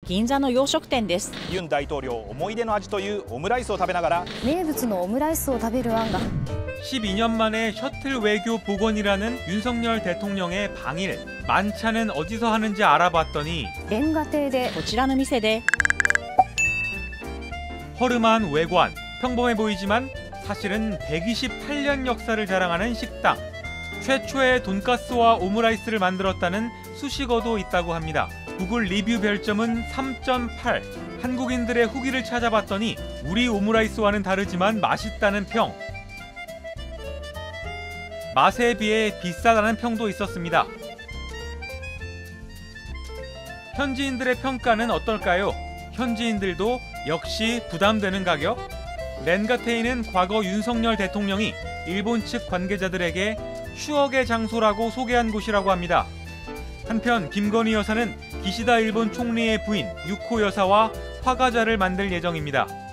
銀座の洋食店です。 ユン大統領思い出の味というオムライスを食べながら名物のオムライスを食べる案が 12년 만에 셔틀 외교 복원이라는 윤석열 대통령의 방일. 만찬은 어디서 하는지 알아봤더니 レンガ亭でこちらの店で 허름한 외관, 평범해 보이지만 사실은 128년 역사를 자랑하는 식당. 최초의 돈가스와 오므라이스를 만들었다는 수식어도 있다고 합니다. 구글 리뷰 별점은 3.8. 한국인들의 후기를 찾아봤더니 우리 오므라이스와는 다르지만 맛있다는 평. 맛에 비해 비싸다는 평도 있었습니다. 현지인들의 평가는 어떨까요? 현지인들도 역시 부담되는 가격? 렌가테이는 과거 윤석열 대통령이 일본 측 관계자들에게 추억의 장소라고 소개한 곳이라고 합니다. 한편 김건희 여사는 기시다 일본 총리의 부인 유코 여사와 화과자를 만들 예정입니다.